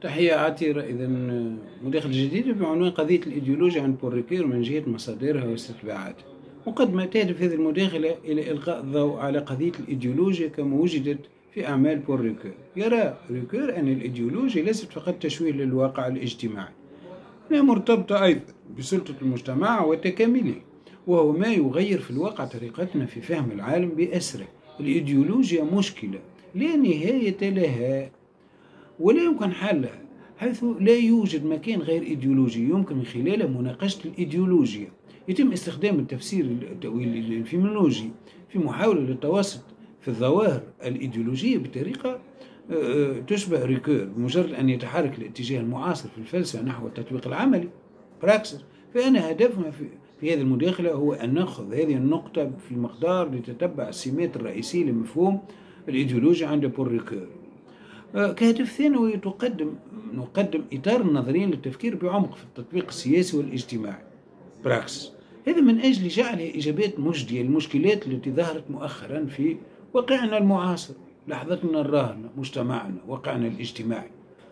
تحية عطيرة. إذا مداخلة جديدة بعنوان قضية الإيديولوجيا عند بول ريكير من جهة مصادرها واستتباعاتها. مقدمة تهدف هذه المداخلة إلى إلقاء الضوء على قضية الإيديولوجيا كما وجدت في أعمال بول ريكير. يرى ريكير أن الإيديولوجيا ليست فقط تشويه للواقع الاجتماعي، إنها مرتبطة أيضا بسلطة المجتمع وتكامله، وهو ما يغير في الواقع طريقتنا في فهم العالم بأسره. الإيديولوجيا مشكلة لا نهاية لها ولا يمكن حلها، حيث لا يوجد مكان غير إيديولوجي يمكن من خلاله مناقشة الإيديولوجيا. يتم استخدام التفسير التأويل الفيمينولوجي في محاولة للتوسط في الظواهر الإيديولوجية بطريقة تشبه ريكير. بمجرد أن يتحرك الاتجاه المعاصر في الفلسفة نحو التطبيق العملي براكسس، فإن هدفنا في هذه المداخلة هو أن نأخذ هذه النقطة في المقدار لتتبع السمات الرئيسية لمفهوم الإيديولوجيا عند بول ريكير. كهدف ثانوي نقدم إطار النظري للتفكير بعمق في التطبيق السياسي والاجتماعي براكسس، هذا من أجل جعلها إجابات مجدية للمشكلات التي ظهرت مؤخرا في واقعنا المعاصر، لحظتنا الراهنة، مجتمعنا، واقعنا الاجتماعي.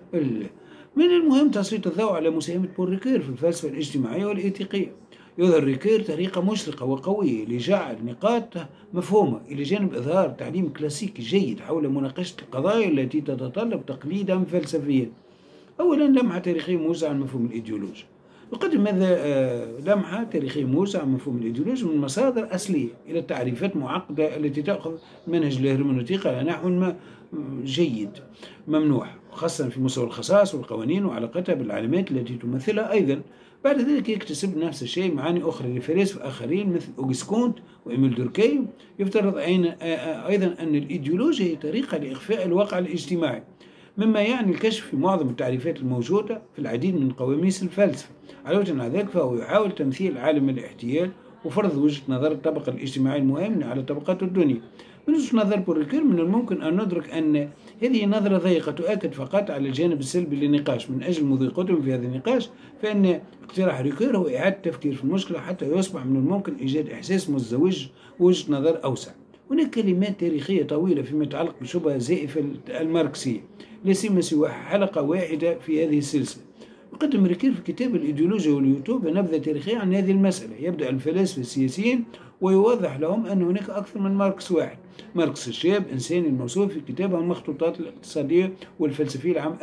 من المهم تسليط الضوء على مساهمة بول ريكير في الفلسفة الاجتماعية والإيثيقية. يظهر ريكير طريقة مشرقة وقوية لجعل نقاط مفهومة إلى جانب إظهار تعليم كلاسيكي جيد حول مناقشة القضايا التي تتطلب تقليدا فلسفيا. أولا، لمحة تاريخية موسعة عن مفهوم الإيديولوجيا. يقدم هذا لمحة تاريخية موسعة عن مفهوم الإيديولوجيا من مصادر أصلية إلى التعريفات معقدة التي تأخذ منهج الهرمنوتيقي على نحو جيد ممنوح، خاصة في مستوى الخصائص والقوانين وعلاقتها بالعلامات التي تمثلها. أيضا بعد ذلك يكتسب نفس الشيء معاني أخرى لفلاسفة آخرين مثل أوغست كونت وإيميل دوركاي. يفترض أيضا أن الإيديولوجيا هي طريقة لإخفاء الواقع الاجتماعي، مما يعني الكشف في معظم التعريفات الموجودة في العديد من قواميس الفلسفة. على وجه ذلك فهو يحاول تمثيل عالم الاحتيال وفرض وجهة نظر الطبقة الاجتماعية المهيمنة على طبقات الدنيا. من وجهة نظر بول ريكير من الممكن أن ندرك أن هذه نظرة ضيقة تؤكد فقط على الجانب السلبي للنقاش. من أجل مضيقتهم في هذا النقاش، فإن اقتراح ريكير هو إعادة التفكير في المشكلة حتى يصبح من الممكن إيجاد إحساس مزدوج ووجهة نظر أوسع. هناك كلمات تاريخية طويلة فيما يتعلق بشبهة زائفة الماركسية، ليس سوى حلقة واحدة في هذه السلسلة. يقدم ريكير في كتاب الإيديولوجيا واليوتوب نبذة تاريخية عن هذه المسألة. يبدأ الفلاسفة السياسيين ويوضح لهم أن هناك أكثر من ماركس واحد. ماركس الشاب إنساني الموصوف في كتابه المخطوطات الاقتصادية والفلسفية العام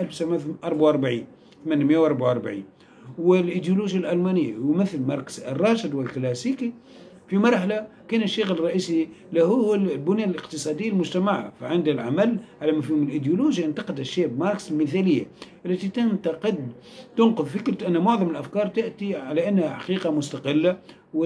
1844، والإيديولوجيا الألمانية يمثل ماركس الراشد والكلاسيكي. في مرحلة كان الشغل الرئيسي له هو البنية الاقتصادية للمجتمع، فعند العمل على مفهوم الإيديولوجيا انتقد الشاب ماركس المثالية التي تنقض فكرة أن معظم الأفكار تأتي على أنها حقيقة مستقلة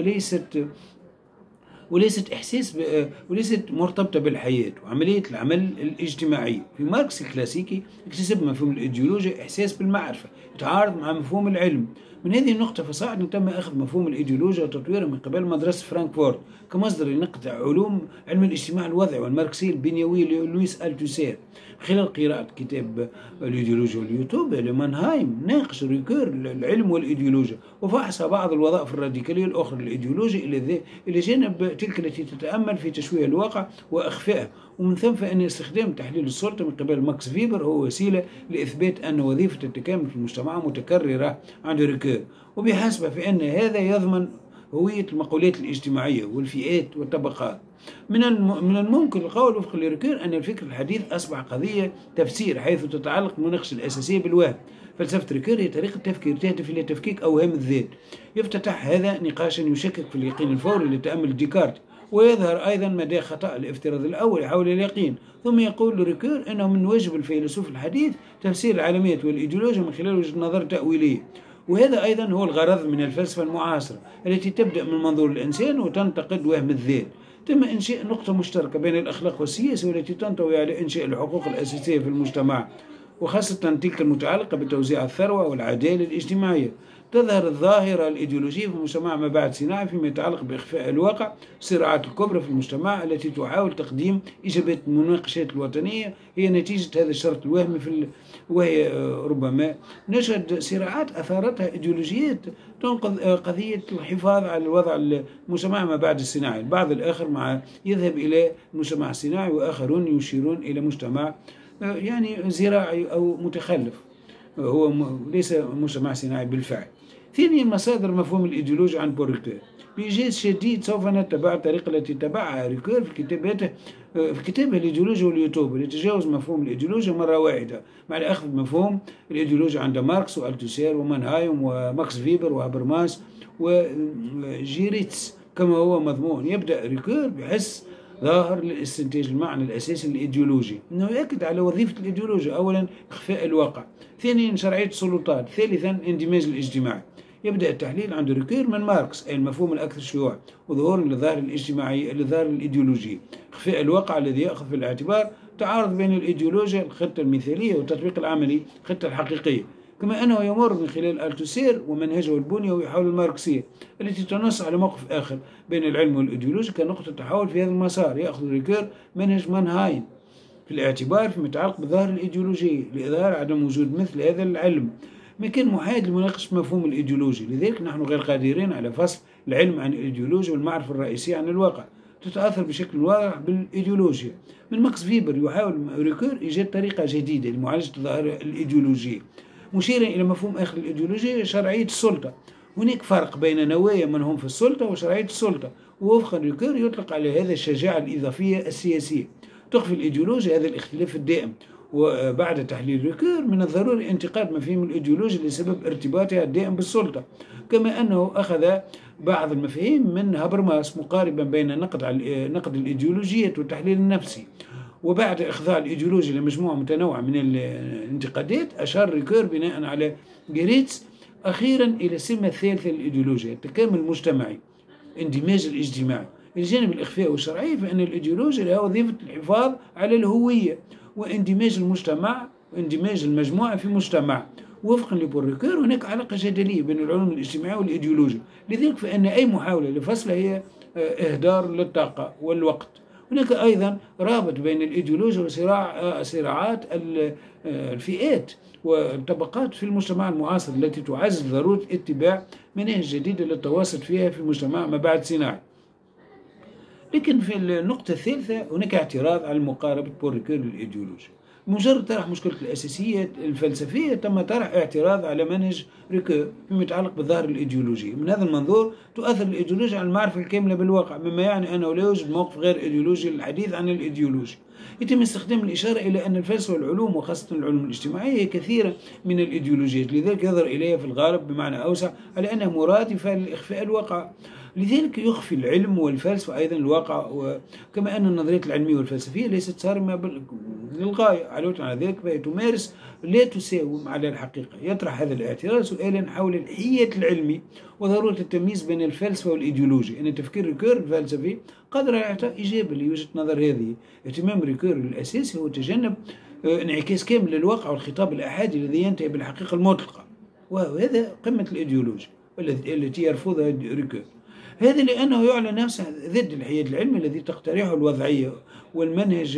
وليست مرتبطة بالحياة وعملية العمل الاجتماعي. في ماركس الكلاسيكي اكتسب مفهوم الإيديولوجيا إحساس بالمعرفة يتعارض مع مفهوم العلم. من هذه النقطة فصاعدا تم أخذ مفهوم الإيديولوجيا وتطويره من قبل مدرسة فرانكفورت كمصدر لنقد علم الاجتماع الوضعي والماركسية البنيوية للويس ألتوسير. خلال قراءة كتاب الإيديولوجيا واليوتوب لمانهايم ناقش ريكير العلم والإيديولوجيا وفحص بعض الوظائف الراديكالية الأخرى للإيديولوجيا إلى جانب تلك التي تتأمل في تشويه الواقع وإخفائه. ومن ثم فإن استخدام تحليل السلطة من قبل ماكس فيبر هو وسيلة لإثبات أن وظيفة التكامل في المجتمع متكررة عند ريكير، وبحسبه فإن هذا يضمن هوية المقولات الاجتماعية والفئات والطبقات. من الممكن القول وفق لريكير أن الفكر الحديث أصبح قضية تفسير، حيث تتعلق المناقشة الأساسية بالوهم. فلسفة ريكير هي طريقة تفكير تهدف إلى تفكيك أوهام الذات. يفتتح هذا نقاشا يشكك في اليقين الفوري لتأمل ديكارت، ويظهر أيضا مدى خطأ الافتراض الأول حول اليقين. ثم يقول ريكير أنه من واجب الفيلسوف الحديث تفسير العالميات والإيديولوجيا من خلال وجهة نظر تأويلية، وهذا أيضا هو الغرض من الفلسفة المعاصرة التي تبدأ من منظور الإنسان وتنتقد وهم الذات. تم إنشاء نقطة مشتركة بين الأخلاق والسياسة والتي تنطوي على إنشاء الحقوق الأساسية في المجتمع، وخاصة تلك المتعلقة بتوزيع الثروة والعدالة الاجتماعية. تظهر الظاهرة الإيديولوجية في المجتمع ما بعد صناعي فيما يتعلق بإخفاء الواقع. الصراعات الكبرى في المجتمع التي تحاول تقديم إجابات المناقشات الوطنية هي نتيجة هذا الشرط الوهمي وهي ربما نشهد صراعات أثارتها إيديولوجيات تنقذ قضية الحفاظ على الوضع المجتمع ما بعد الصناعي. البعض الآخر يذهب إلى المجتمع الصناعي، وآخرون يشيرون إلى مجتمع يعني زراعي أو متخلف. هو ليس مجتمع صناعي بالفعل. ثانيا، مصادر مفهوم الإيديولوجيا عند بول ريكور. بإيجاز شديد سوف نتبع الطريقة التي تبعها ريكور في كتاباته الإيديولوجيا واليوتوب، اللي تجاوز مفهوم الإيديولوجيا مرة واحدة مع الأخذ بمفهوم الإيديولوجيا عند ماركس وألتوسير ومانهايم وماكس فيبر وهابرماس وجيريتس كما هو مضمون. يبدأ ريكور بحس ظاهر لاستنتاج المعنى الأساسي للإيديولوجيا، أنه يؤكد على وظيفة الإيديولوجيا: أولا إخفاء الواقع، ثانيا شرعية السلطات، ثالثا اندماج الاجتماعي. يبدأ التحليل عند ريكور من ماركس، أي المفهوم الأكثر شيوعا وظهور للظاهر الاجتماعي للظاهر الإيديولوجي. إخفاء الواقع الذي يأخذ في الاعتبار تعارض بين الإيديولوجيا الخطة المثالية والتطبيق العملي الخطة الحقيقية، كما أنه يمر من خلال ألتوسير ومنهجه البنيوي حول الماركسية التي تنص على موقف آخر بين العلم والإيديولوجيا كنقطة تحول في هذا المسار. يأخذ ريكور منهج مانهايم في الاعتبار فيما يتعلق بالظاهر الإيديولوجي لإظهار عدم وجود مثل هذا العلم، ما كان محايد لمناقشة مفهوم الإيديولوجي. لذلك نحن غير قادرين على فصل العلم عن الإيديولوجيا والمعرفة الرئيسية عن الواقع تتأثر بشكل واضح بالإيديولوجيا. من ماكس فيبر يحاول ريكور إيجاد طريقة جديدة لمعالجة الظاهرة الإيديولوجية، مشيرا إلى مفهوم آخر الإيديولوجيا: شرعية السلطة. هناك فرق بين نوايا من هم في السلطة وشرعية السلطة، ووفقا ريكور يطلق على هذا الشجاعة الإضافية السياسية. تخفي الإيديولوجيا هذا الاختلاف الدائم. وبعد تحليل ريكور من الضروري انتقاد مفاهيم الإيديولوجيا لسبب ارتباطها الدائم بالسلطة، كما أنه أخذ بعض المفاهيم من هابرماس مقاربا بين نقد الإيديولوجية والتحليل النفسي. وبعد إخضاع الإيديولوجيا لمجموعة متنوعة من الانتقادات، أشار ريكور بناء على جيريتس أخيرا إلى السمة الثالثة للإيديولوجيا: التكامل المجتمعي، اندماج الاجتماعي. إلى جانب الإخفاء والشرعية، فإن الإيديولوجيا لها وظيفة الحفاظ على الهوية واندماج المجتمع واندماج المجموعة في مجتمع. وفقا لبول ريكور هناك علاقة جدلية بين العلوم الاجتماعية والإيديولوجيا، لذلك فإن أي محاولة لفصلها هي إهدار للطاقة والوقت. هناك أيضا رابط بين الإيديولوجيا وصراعات الفئات والطبقات في المجتمع المعاصر التي تعزز ضرورة اتباع مناهج جديدة للتواصل فيها في مجتمع ما بعد صناعي. لكن في النقطة الثالثة هناك اعتراض على مقاربة بول ريكور للإيديولوجيا. مجرد طرح مشكلة الأساسية الفلسفية تم طرح اعتراض على منهج ريكور فيما يتعلق بالظاهرة الإيديولوجية. من هذا المنظور تؤثر الإيديولوجيا على المعرفة الكاملة بالواقع، مما يعني أنه لا يوجد موقف غير إيديولوجي للحديث عن الإيديولوجيا. يتم استخدام الإشارة إلى أن الفلسفة والعلوم وخاصة العلوم الاجتماعية هي كثيرة من الإيديولوجيات، لذلك يظهر إليها في الغالب بمعنى أوسع على أنها مرادفة لإخفاء الواقع. لذلك يخفي العلم والفلسفة أيضا الواقع، كما أن النظريات العلمية والفلسفية ليست صارمة للغاية. على ذلك فهي تمارس لا تساوم على الحقيقة. يطرح هذا الاعتراض سؤالا حول الحية العلمي وضرورة التمييز بين الفلسفة والإيديولوجيا. أن تفكير ريكور الفلسفي قادر على إعطاء إجابة لوجهة نظر هذه. اهتمام ريكور الأساسي هو تجنب انعكاس كامل للواقع والخطاب الأحادي الذي ينتهي بالحقيقة المطلقة، وهذا قمة الإيديولوجيا التي يرفضها ريكور. هذا لأنه يعلن نفسه ضد الحياد العلمي الذي تقترحه الوضعية والمنهج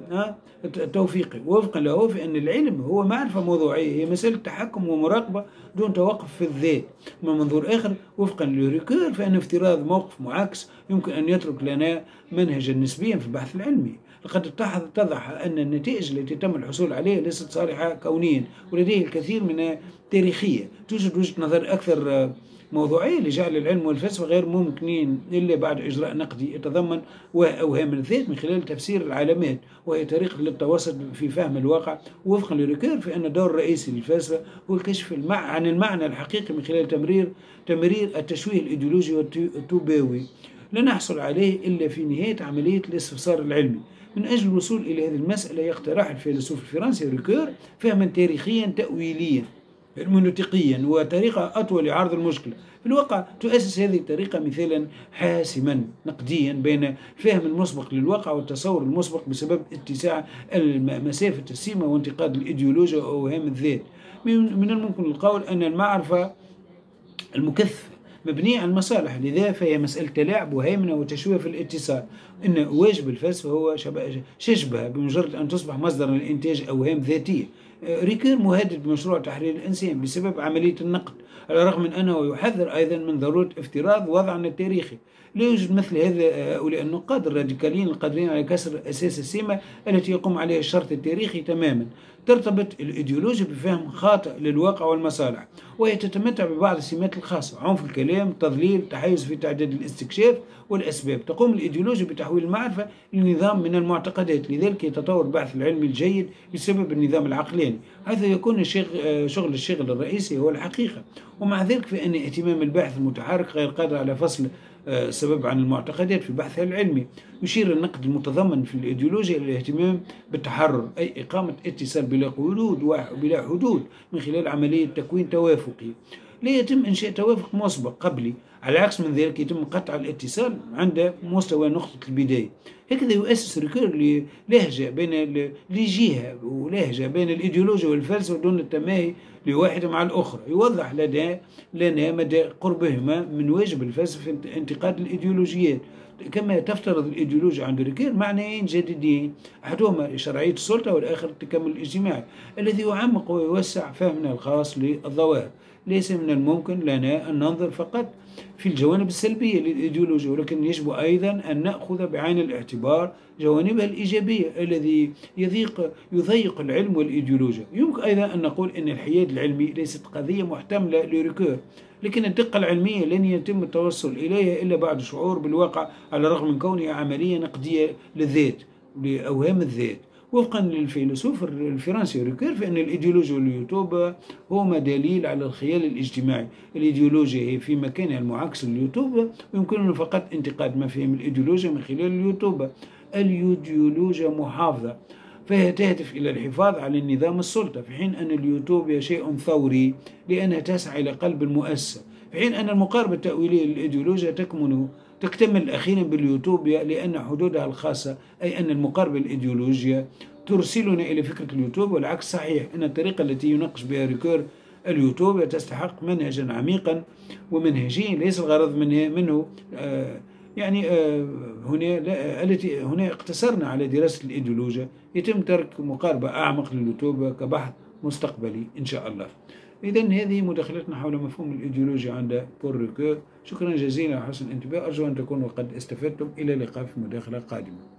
التوفيقي. وفقا له فإن العلم هو معرفة موضوعية، هي مسألة تحكم ومراقبة دون توقف في الذات. من منظور آخر وفقا لريكور فإن افتراض موقف معاكس يمكن أن يترك لنا منهجا نسبيا في البحث العلمي. لقد اتضح أن النتائج التي تم الحصول عليها ليست صالحة كونيا، ولديه الكثير من التاريخية. توجد وجهة نظر أكثر موضوعية لجعل العلم والفلسفة غير ممكنين إلا بعد إجراء نقدي يتضمن أوهام الذات من خلال تفسير العلامات، وهي طريقة للتواصل في فهم الواقع. وفقا لريكور فإن الدور الرئيسي للفلسفة هو الكشف عن المعنى الحقيقي من خلال تمرير التشويه الإيديولوجي والتوباوي، لا نحصل عليه إلا في نهاية عملية الاستفسار العلمي. من أجل الوصول إلى هذه المسألة يقترح الفيلسوف الفرنسي ريكور فهما تاريخيا تأويليا هرمونوتيقيا وطريقة أطول لعرض المشكلة. في الواقع تؤسس هذه الطريقة مثالا حاسما نقديا بين الفهم المسبق للواقع والتصور المسبق بسبب اتساع مسافة السيما وانتقاد الإيديولوجيا وأوهام الذات. من الممكن القول أن المعرفة المكثفة مبنية على المصالح، لذا فهي مسألة تلاعب وهيمنة وتشويه في الاتصال. إن واجب الفلسفة هو شجبها بمجرد أن تصبح مصدرا لإنتاج أوهام ذاتية. ريكير مهدد بمشروع تحرير الإنسان بسبب عملية النقد، على الرغم من أنه يحذر أيضا من ضرورة افتراض وضعنا التاريخي. لا يوجد مثل هؤلاء النقاد الراديكاليين القادرين على كسر أساس السمة التي يقوم عليها الشرط التاريخي تماما. ترتبط الإيديولوجيا بفهم خاطئ للواقع والمصالح، وهي تتمتع ببعض السمات الخاصة: عنف الكلام، تضليل، تحيز في تعداد الاستكشاف والأسباب. تقوم الإيديولوجيا بتحويل المعرفة لنظام من المعتقدات، لذلك يتطور البحث العلمي الجيد بسبب النظام العقلاني، حيث يكون شغل الشغل الرئيسي هو الحقيقة. ومع ذلك فإن اهتمام الباحث المتحرك غير قادر على فصل السبب عن المعتقدات في بحثها العلمي. يشير النقد المتضمن في الإيديولوجيا إلى الاهتمام بالتحرر، أي إقامة اتصال بلا قيود وبلا حدود من خلال عملية تكوين توافقي. لا يتم إنشاء توافق مسبق قبلي، على العكس من ذلك يتم قطع الاتصال عند مستوى نقطة البداية. هكذا يؤسس ريكير للهجة لجهة ولهجة بين الإيديولوجيا والفلسفة دون التماهي لواحدة مع الأخرى. يوضح لنا مدى قربهما من واجب الفلسفة في انتقاد الإيديولوجيات. كما تفترض الإيديولوجيا عند ريكير معنيين جديدين: أحدهما شرعية السلطة، والآخر التكامل الاجتماعي الذي يعمق ويوسع فهمنا الخاص للظواهر. ليس من الممكن لنا أن ننظر فقط في الجوانب السلبية للإيديولوجيا، ولكن يجب أيضا أن نأخذ بعين الاعتبار جوانبها الإيجابية الذي يضيق العلم والإيديولوجيا. يمكن أيضا أن نقول أن الحياد العلمي ليست قضية محتملة لريكير، لكن الدقة العلمية لن يتم التوصل إليها إلا بعد شعور بالواقع، على الرغم من كونها عملية نقدية للذات، لأوهام الذات. وفقا للفيلسوف الفرنسي ريكير، فإن الإيديولوجيا واليوتوبيا هما دليل على الخيال الاجتماعي. الإيديولوجيا هي في مكانها المعاكس لليوتوبيا، ويمكننا فقط انتقاد مفاهيم الإيديولوجيا من خلال اليوتوبيا. الإيديولوجيا محافظة، فهي تهدف إلى الحفاظ على النظام السلطة، في حين أن اليوتوبيا شيء ثوري لأنها تسعى إلى قلب المؤسسة. في حين أن المقاربة التأويلية للإيديولوجيا تكتمل أخيرا باليوتوبيا لأن حدودها الخاصة، أي أن المقاربة الإيديولوجيا ترسلنا إلى فكرة اليوتوبيا، والعكس صحيح. أن الطريقة التي يناقش بها ريكير اليوتوبيا تستحق منهجا عميقا ومنهجيا. ليس الغرض منه هنا اقتصرنا على دراسة الإيديولوجيا. يتم ترك مقاربة أعمق لليوتوبيا كبحث مستقبلي إن شاء الله. إذن هذه مداخلتنا حول مفهوم الإيديولوجيا عند بول ريكير. شكرا جزيلا على حسن الانتباه، أرجو أن تكونوا قد استفدتم. إلى اللقاء في مداخلة قادمة.